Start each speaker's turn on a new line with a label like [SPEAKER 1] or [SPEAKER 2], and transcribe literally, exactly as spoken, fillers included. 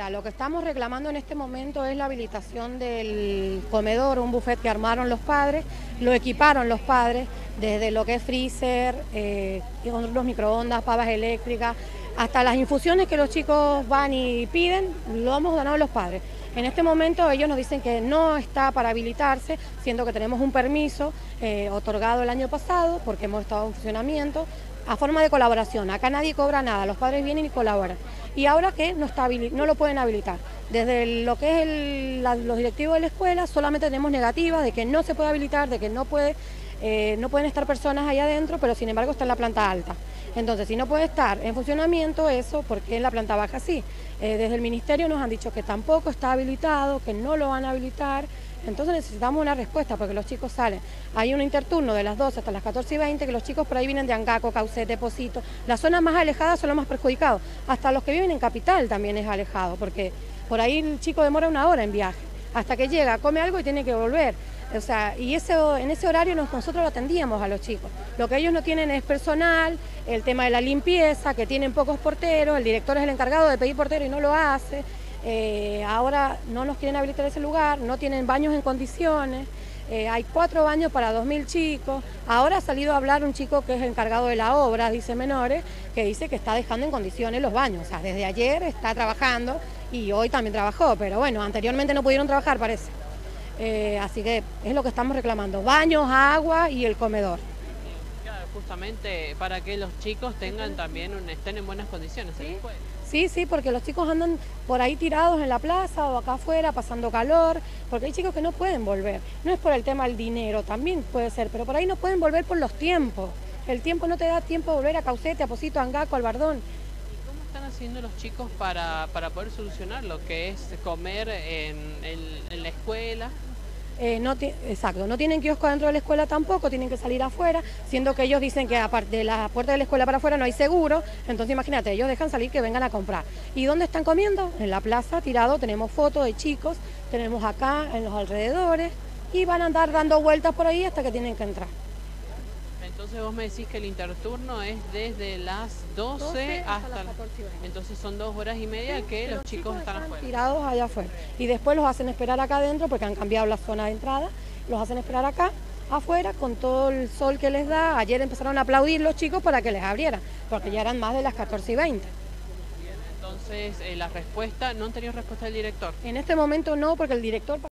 [SPEAKER 1] Mira, lo que estamos reclamando en este momento es la habilitación del comedor, un buffet que armaron los padres, lo equiparon los padres, desde lo que es freezer, eh, los microondas, pavas eléctricas, hasta las infusiones que los chicos van y piden, lo hemos donado los padres. En este momento ellos nos dicen que no está para habilitarse, siendo que tenemos un permiso eh, otorgado el año pasado, porque hemos estado en funcionamiento, a forma de colaboración. Acá nadie cobra nada, los padres vienen y colaboran. Y ahora que no, está, no lo pueden habilitar. Desde lo que es el, la, los directivos de la escuela solamente tenemos negativas de que no se puede habilitar, de que no, puede, eh, no pueden estar personas ahí adentro, pero sin embargo está en la planta alta. Entonces, si no puede estar en funcionamiento eso, ¿por qué en la planta baja sí? Eh, desde el ministerio nos han dicho que tampoco está habilitado, que no lo van a habilitar. Entonces necesitamos una respuesta porque los chicos salen. Hay un interturno de las doce hasta las catorce y veinte que los chicos por ahí vienen de Angaco, Caucete, Pocito. Las zonas más alejadas son los más perjudicados. Hasta los que viven en Capital también es alejado porque por ahí el chico demora una hora en viaje. Hasta que llega, come algo y tiene que volver. O sea, y ese, en ese horario nos, nosotros lo atendíamos a los chicos. Lo que ellos no tienen es personal, el tema de la limpieza, que tienen pocos porteros, el director es el encargado de pedir portero y no lo hace. Eh, ahora no nos quieren habilitar ese lugar, no tienen baños en condiciones, eh, hay cuatro baños para dos mil chicos. Ahora ha salido a hablar un chico que es el encargado de la obra, dice Menores, que dice que está dejando en condiciones los baños. O sea, desde ayer está trabajando y hoy también trabajó, pero bueno, anteriormente no pudieron trabajar, parece. Eh, así que es lo que estamos reclamando, baños, agua y el comedor.
[SPEAKER 2] Claro, justamente para que los chicos tengan también un, estén en buenas condiciones.
[SPEAKER 1] ¿Sí? Sí, sí, porque los chicos andan por ahí tirados en la plaza o acá afuera pasando calor, porque hay chicos que no pueden volver. No es por el tema del dinero, también puede ser, pero por ahí no pueden volver por los tiempos. El tiempo no te da tiempo de volver a Caucete, a Pocito, a Angaco, al Bardón.
[SPEAKER 2] ¿Y cómo están haciendo los chicos para, para poder solucionar lo que es comer en, en, en la escuela?
[SPEAKER 1] Eh, no exacto, no tienen kiosco dentro de la escuela tampoco, tienen que salir afuera, siendo que ellos dicen que aparte de la puerta de la escuela para afuera no hay seguro, entonces imagínate, ellos dejan salir que vengan a comprar. ¿Y dónde están comiendo? En la plaza, tirado, tenemos fotos de chicos, tenemos acá en los alrededores y van a andar dando vueltas por ahí hasta que tienen que entrar.
[SPEAKER 2] Entonces vos me decís que el interturno es desde las doce, doce hasta, hasta las catorce y veinte. Entonces son dos horas y media sí, que, que los, los chicos, chicos están, están afuera.
[SPEAKER 1] Tirados allá afuera. Y después los hacen esperar acá adentro porque han cambiado la zona de entrada. Los hacen esperar acá afuera con todo el sol que les da. Ayer empezaron a aplaudir los chicos para que les abrieran, porque ya eran más de las catorce y veinte.
[SPEAKER 2] Bien, entonces eh, la respuesta, ¿no han tenido respuesta del director?
[SPEAKER 1] En este momento no, porque el director...